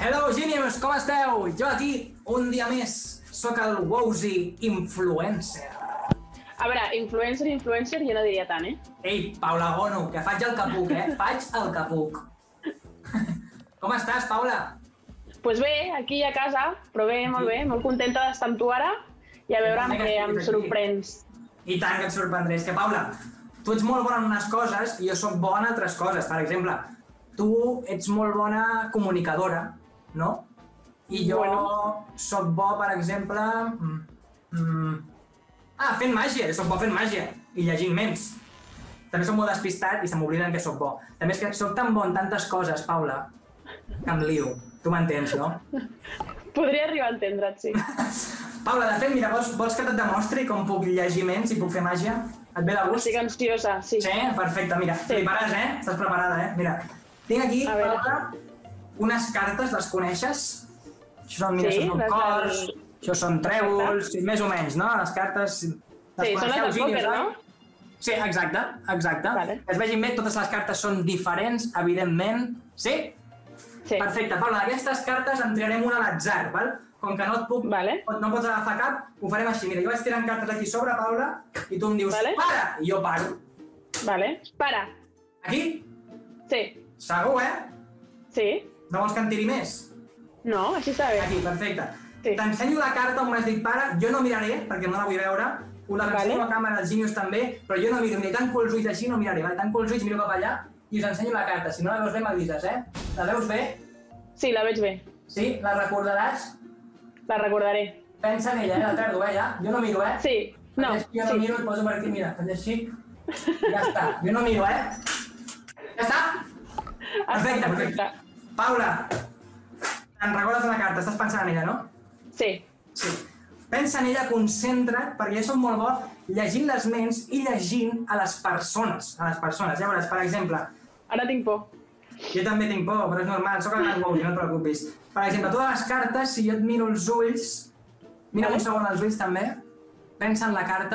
Hello, Genius, com esteu? Jo aquí, un dia més, sóc el Wowzy Influencer. A veure, influencer, jo no diria tant, Ei, Paula Gono, que faig el que puc, Faig el que puc. Com estàs, Paula? Doncs bé, aquí a casa, però bé, molt contenta d'estar amb tu ara i a veure amb què em sorprens. I tant que et sorprendré. És que, Paula, tu ets molt bona en unes coses i jo sóc bona en altres coses. Per exemple, tu ets molt bona comunicadora, no? I jo sóc bo, per exemple... fent màgia, sóc bo fent màgia i llegint ments. També sóc molt despistat i se m'obliden que sóc bo. També és que sóc tan bo en tantes coses, Paula, que em lio. Tu m'entens, no? Podria arribar a entendre't, sí. Paula, de fet, mira, vols que et demostri com puc llegir ments i puc fer màgia? Et ve de gust? Estic ansiosa, sí. Sí? Perfecte, mira, fliparàs, Estàs preparada, Mira, tinc aquí, Paula, unes cartes, les coneixes? Això són cors, això són trèvols, més o menys, no? Les cartes... Sí, són les del pòquer, no? Sí, exacte. Es vegin bé, totes les cartes són diferents, evidentment. Sí? Sí. Perfecte, Paula, d'aquestes cartes en triarem una a l'atzar, val? Com que no et puc, no pots agafar cap, ho farem així. Mira, jo vaig tirant cartes aquí sobre, Paula, i tu em dius, para, i jo paro. Vale, para. Aquí? Sí. Segur, Sí. No vols que en tiri més? No, així està bé. Aquí, perfecte. Sí. T'ensenyo la carta on m'has dit para, jo no miraré, perquè no la vull veure, la l'ensenyo a la càmera, els Genius també, però jo no miro, mira, tanco els ulls així, no miraré, tanco els ulls, miro cap allà, i us ensenyo la carta. Si no la veus bé, m'avises, La veus bé? Sí, la veig bé. Sí? La recordaràs? La recordaré. Pensa en ella, la perdo, ja? Jo no miro, Sí. No. Jo no miro, et poso per aquí, mira, faig així. Ja està. Jo no miro, Ja està? Perfecte. Paula, te'n recordes de la carta? Estàs pensant en ella, no? Sí. Pensa en ella, concentra't, perquè jo soc molt bo llegint les ments i llegint a les persones. Llavors, per exemple... Ara tinc por. Jo també tinc por, però és normal, sóc el gran Wowzy, no et preocupis. Per exemple, totes les cartes, si jo et miro els ulls... Mira un segon els ulls també, pensa en la carta.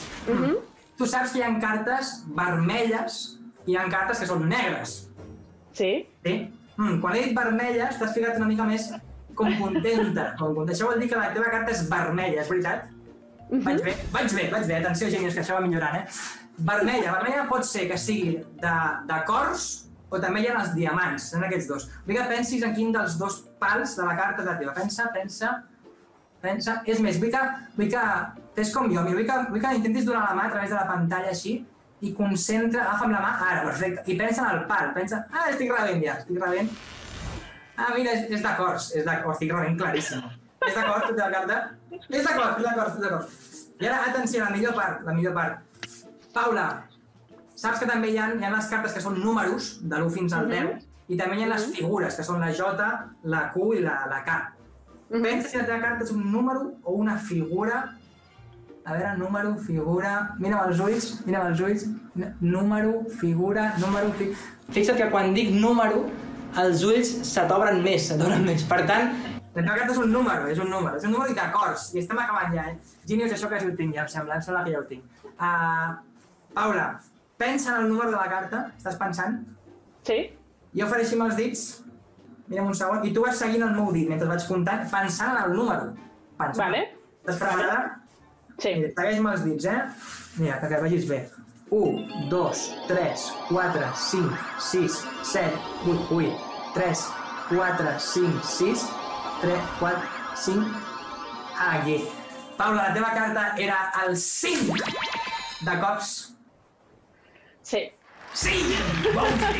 Tu saps que hi ha cartes vermelles i hi ha cartes que són negres. Sí? Sí? Quan he dit vermelles, t'has ficat una mica més com contenta. Això vol dir que la teva carta és vermella, és veritat? Vaig bé, atenció, Genius, que això va millorant, Vermella pot ser que sigui de cors o també hi ha els diamants, en aquests dos. Vull que pensis en quin dels dos pals de la carta és la teva. Pensa. És més, vull que fes com jo, vull que intentis donar la mà a través de la pantalla així i concentra, agafa amb la mà, ara, perfecte, i pensa en el pal, estic rebent ja, mira, és d'acords, estic rebent claríssim. És d'acord, tota la carta? És d'acord. I ara, atenció, la millor part. Paula, saps que també hi ha les cartes que són números, de l'1 fins al 10, i també hi ha les figures, que són la J, la Q i la K. Pensa si la teva carta és un número o una figura. A veure, número, figura... Mira'm els ulls. Número, figura... Fixa't que quan dic número, els ulls se t'obren més. Per tant, la teva carta és un número i d'acords. I estem acabant ja, Genius, això quasi ho tinc ja, em sembla que ja ho tinc. Paula, pensa en el número de la carta. Estàs pensant? Sí. Jo faré així amb els dits. Mira'm un segon. I tu vas seguint el meu dit mentre vaig comptant, pensant en el número. Vale. Estàs preparada? Sí. Mira, segueix amb els dits, Mira, que vegis bé. 1, 2, 3, 4, 5, 6, 7, 8, 3, 4, 5, 6, 3, 4, 5... Aquí. Paula, la teva carta era el 5 de cops. Sí. Sí! Wowzy!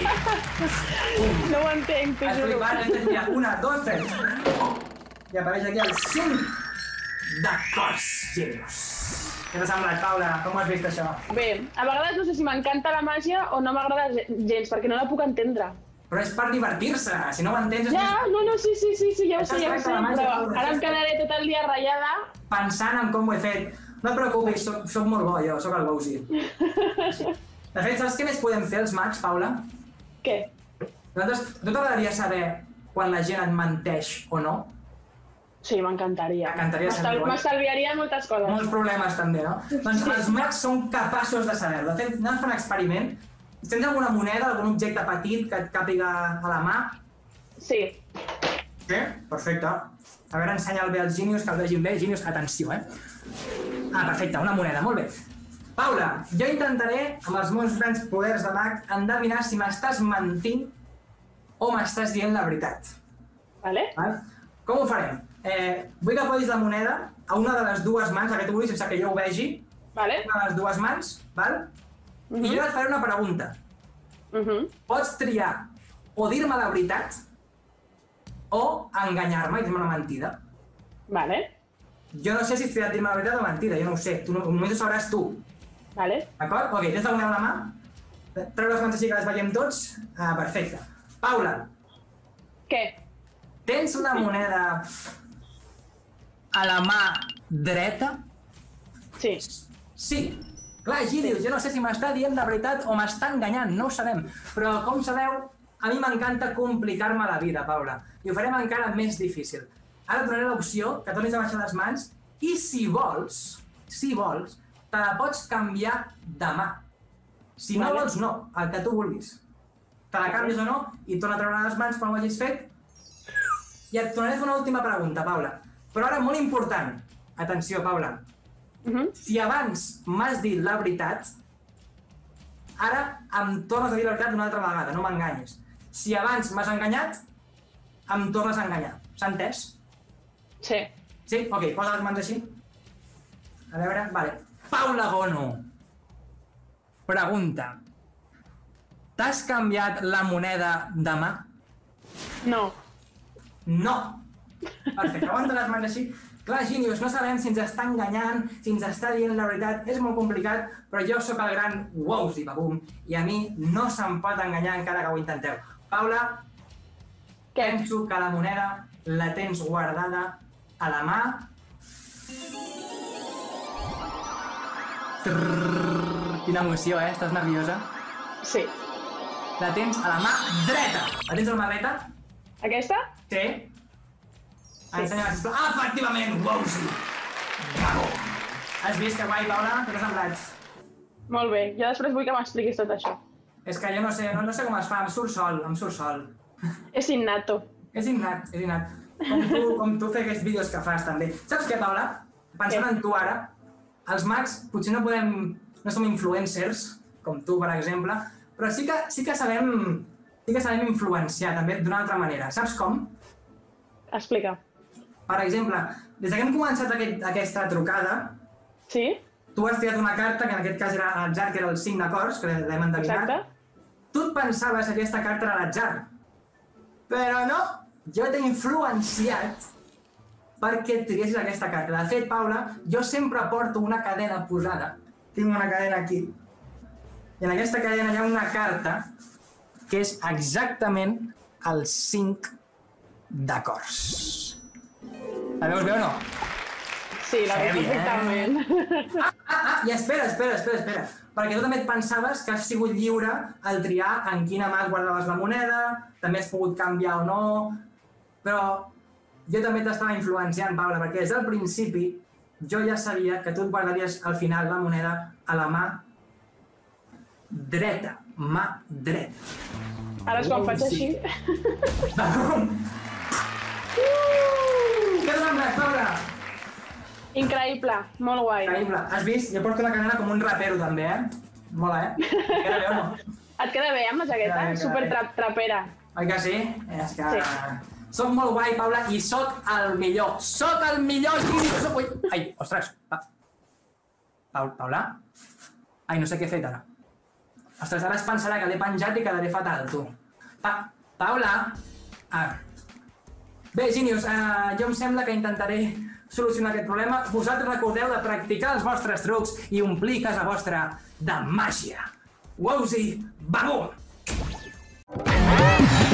No ho entenc, t'ho juro. Mira, 1, 2, 3. I apareix aquí el 5 de cops, Genius. Què t'ha semblat, Paula? Com ho has vist, això? Bé, a vegades no sé si m'encanta la màgia o no m'agrada gens, perquè no la puc entendre. Però és per divertir-se, si no ho entens... Ja, sí, ja ho sé, però ara em quedaré tot el dia ratllada. Pensant en com ho he fet. No et preocupis, soc molt bo, jo, soc el Wowzy. De fet, saps què més podem fer, els mags, Paula? Què? No t'agradaria saber quan la gent et menteix o no? Sí, m'encantaria. M'estalviaria moltes coses. Molts problemes, també, no? Doncs els mags són capaços de saber-ho. De fet, anem a fer un experiment. Si tens alguna moneda, algun objecte petit que et càpiga a la mà... Sí. Sí, perfecte. A veure, ensenya'l bé als Genius, que el vegin bé. Genius, atenció, perfecte, una moneda, molt bé. Paula, jo intentaré, amb els meus grans poders de mag, endevinar si m'estàs mentint o m'estàs dient la veritat. Vale. Com ho farem? Vull que posis la moneda a una de les dues mans, a que tu vulguis, sense que jo ho vegi. Vale. Una de les dues mans, val? I jo et faré una pregunta. Pots triar o dir-me la veritat o enganyar-me i dir-me una mentida. Vale. Jo no sé si has triat dir-me la veritat o mentida, jo no ho sé. Només ho sabràs tu. Vale. D'acord? Ok, tens la moneda a la mà? Treu les mans així que les veiem tots? Perfecte. Paula. Què? Tens una moneda a la mà dreta? Sí. Sí. Clar, Gilius, jo no sé si m'està dient la veritat o m'està enganyant, no ho sabem. Però, com sabeu, a mi m'encanta complicar-me la vida, Paula. I ho farem encara més difícil. Ara et donaré l'opció que tornis a baixar les mans i si vols, te la pots canviar demà. Si no vols, no, el que tu vulguis. Te la canvies o no i torna a treure les mans quan ho hagis fet. I et tornaré a fer una última pregunta, Paula. Però ara, molt important. Atenció, Paula. Si abans m'has dit la veritat, ara em tornes a dir la veritat una altra vegada, no m'enganyis. Si abans m'has enganyat, em tornes a enganyar. S'ha entès? Sí. Sí? Ok, posa les mans així. A veure, vale. Paula Gono. Pregunta. T'has canviat la moneda de mà? No. No. Perfecte, aguanta les mans així. Clar, Genius, no sabem si ens està enganyant, si ens està dient la veritat, és molt complicat, però jo sóc el gran Wowzy Babum i a mi no se'm pot enganyar encara que ho intenteu. Paula, penso que la moneda la tens guardada a la mà. Quina emoció, Estàs nerviosa? Sí. La tens a la mà dreta. La tens a la mà dreta? Aquesta? Sí. Ensenya-la, sisplau. Efectivament, Wowzy! Bravo! Has vist que guai, Paula? Què t'ha semblat? Molt bé. Jo després vull que m'expliquis tot això. És que jo no sé com es fa, em surt sol. És innato. És innat. Com tu fer aquests vídeos que fas, també. Saps què, Paula? Pensant en tu ara, els mags potser no som influencers, com tu, per exemple, però sí que sabem influenciar, també, d'una altra manera. Saps com? Explica. Per exemple, des que hem començat aquesta trucada, Sí? tu has triat una carta, que en aquest cas era l'atzar, que era el 5 d'acords, que l'hem endevinat. Exacte. Tu et pensaves que aquesta carta era l'atzar, però no, jo t'he influenciat perquè triessis aquesta carta. De fet, Paula, jo sempre porto una cadena posada. Tinc una cadena aquí. I en aquesta cadena hi ha una carta que és exactament el 5 d'acords. La veus bé o no? Sí, la veig perfectament. I espera. Perquè tu també et pensaves que has sigut lliure al triar en quina mà guardaves la moneda, també has pogut canviar o no, però jo també t'estava influenciant, Paula, perquè des del principi jo ja sabia que tu et guardaries al final la moneda a la mà dreta. Mà dreta. Ara és quan faig així. Què t'ha semblat, Paula? Increïble, molt guai. Increïble. Has vist? Jo porto la cadena com un rapero, també, Mola, Queda bé o no? Et queda bé amb la jaqueta? Super trapera. Oi que sí? És que... Sí. Soc molt guai, Paula, i soc el millor. Soc el millor, Gilius! Ui! Ai, ostres! Paula? Ai, no sé què he fet ara. Ostres, ara es pensarà que l'he penjat i quedaré fatal, tu. Paula! Bé, Genius, jo em sembla que intentaré solucionar aquest problema. Vosaltres recordeu de practicar els vostres trucs i omplir casa vostra de màgia. Wowzy Babum!